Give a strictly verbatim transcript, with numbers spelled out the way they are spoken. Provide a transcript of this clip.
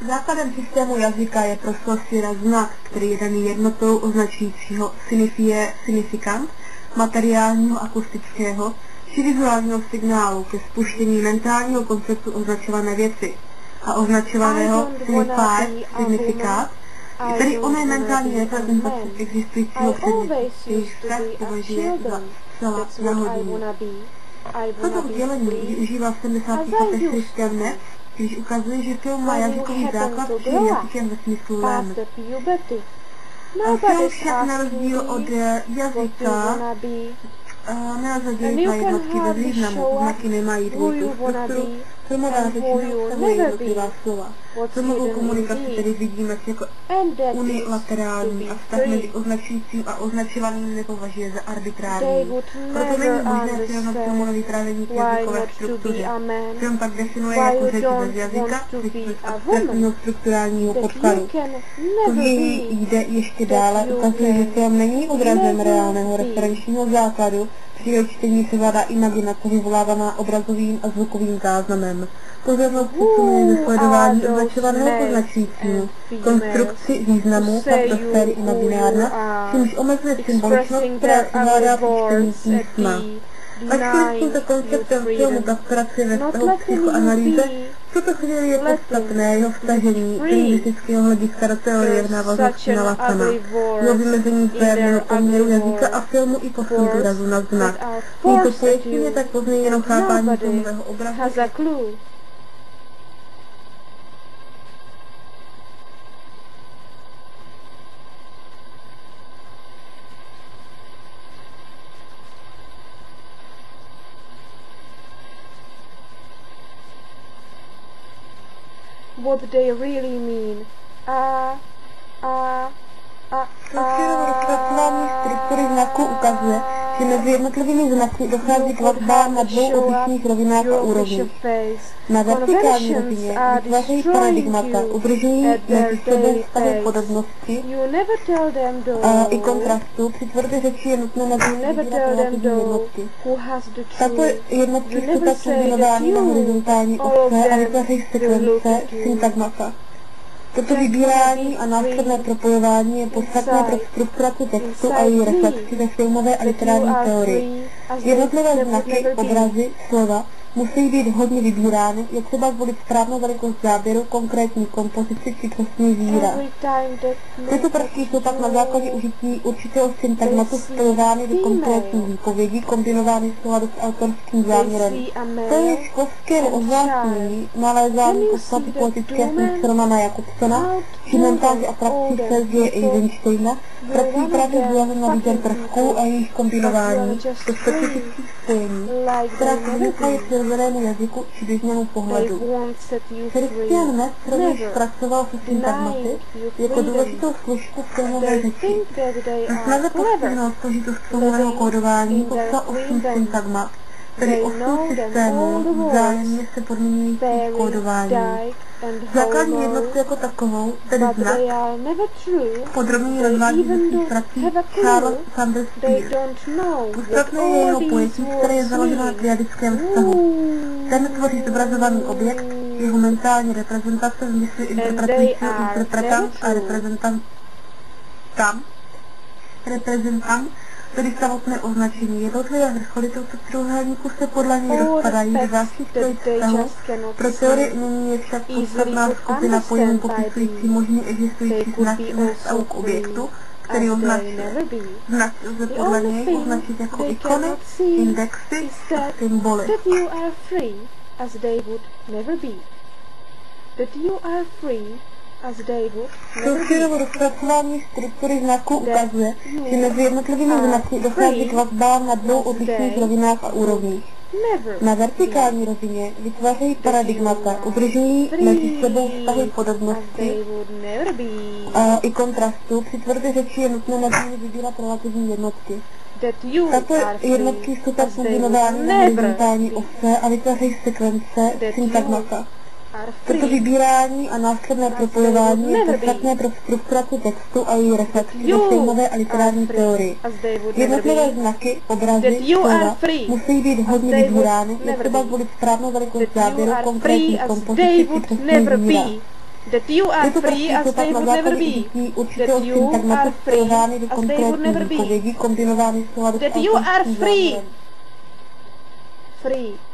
Základem systému jazyka je pro Saussura znak, který je daný jednotou označujícího signifie, signifikant, materiálního akustického či vizuálního signálu ke spuštění mentálního konceptu označované věci a označovaného signifier, signifikát, tedy oné mentální reprezentace existujícího předmětu, jejich vztah považuje za zcela náhodný. Toto udělení využívá v sedmdesátých letech Christian Metz, když ukazuje, že film má jazykový základ čili jazykem ve smyslu lem. Film však na rozdíl od jazyka nelze dělit na jednotky bez významu, znaky nemají dvojitou strukturu, filmová řeč neobsahuje jednotlivá slova. Filmovou komunikaci tedy vidíme jako unilaterální a vztah mezi označujícím a označovaným nepovažuje za arbitrární. Proto není možné srovnat filmu na vyprávění k jazykové struktuře. Film pak definuje jako řeč bez jazyka, řeč bez abstraktního strukturálního podkladu. To něj jde ještě dále, ukazuje, že film není odrazem reálného referenčního základu, při jeho čtení převládá imaginace vyvolávaná obrazovým a zvukovým záznamem. Pozornost přesunuje ze sledování označovaného označujícímu, konstrukci významu a pro sféry imaginárna, čímž omezuje symboličnost, která převládá při čtení písma. Ačkoliv s tímto konceptem filmu tak pracuje ve vztahu k psychoanalýze, v tuto chvíli je podstatné jeho vstažení lingvistického hlediska do teorie v návaznosti na Lacana, jeho vymezení vzájemného poměru jazyka a filmu i posun důrazu na znak. Tímto pojetím je tak pozměněno chápání filmového obrazu. What they really mean. A, a, a, Saussura rozpracování struktury znaků ukazuje, že mezi jednotlivými znaky dochází k vazbám na dvou odlišných rovinách a úrovních. Na vertikální rovině vytvářejí paradigmata, udržují mezi sebou vztahy podobnosti a i kontrastu. Při tvorbě řeči je nutné mezi vybírat relativní jednotky. Tato jednotky jsou tak kombinovány na horizontální ose a vytvářejí sekvence syntagmata. Toto vybírání a následné propojování je podstatné pro strukturaci textu a její reflexi ve filmové a literární teorii. Jednotlivé znaky, obrazy, slova musí být vhodně vybírány, je třeba zvolit správnou velikost záběru, konkrétní kompozici či přesný výraz. Tyto prvky jsou pak na základě užití určitého syntagmatu spojovány do konkrétní výpovědi, kombinovány v souladu s autorským záměrem. To je školské ozvláštnění nalézání podstaty poetické funkce Romana Jakobsona či mentální atrakcí Sergeje Eisensteina, pracují právě s důrazem na výběr prvků a jejich kombinování do specifických spojení, která se vynikají přirozenému jazyku či běžnému pohledu. Christian Metz rovněž pracoval se syntagmaty jako důležitou složku filmové řeči. Na snaze postihnout složitost filmového kódování popsal osm syntagmat, tedy osm systémů vzájemně se podmínujících kódování. Základní jednotku jako takovou, tedy znak, podrobněji rozvádí ze svých prací Charles Sanders Peirce. Podstatné je jeho pojetí, které je založeno na triadickém vztahu. Ten tvoří zobrazovaný objekt, jeho mentální reprezentace v mysli interpretujícího interpretant a reprezentant tam, reprezentant, tedy samotné označení. Jednotlivé vrcholy tohoto trojúhelníku se podle něj rozpadají do dalších trojích vztahů. Pro teorii nyní je však podstatná skupina pojmů popisující možný existující znaky ve vztahu k objektu, který označuje. Znaky lze podle něj označit jako ikony, indexy a symboly. Saussura rozpracování struktury znaků ukazuje, že mezi jednotlivými znaky dochází k vazbám na dvou odlišných rovinách a úrovních. Na vertikální rovině vytvářejí paradigmata, udržují mezi sebou vztahy podobnosti a i kontrastu. Při tvorbě řeči je nutné mezi nimi vybírat relativní jednotky. Tato jednotky jsou tak kombinovány na horizontální ose a vytvářejí sekvence syntagmata. Toto vybírání a následné propojování je podstatné pro strukturaci textu a její reflexi ve filmové a literární teorii. Jednotlivé znaky, obrazy, slova musí být vhodně vybírány, je třeba zvolit správnou velikost záběru, konkrétní kompozici či přesný výraz. That you are free as they would never be. That you are free as they would never be. That you are free. Free.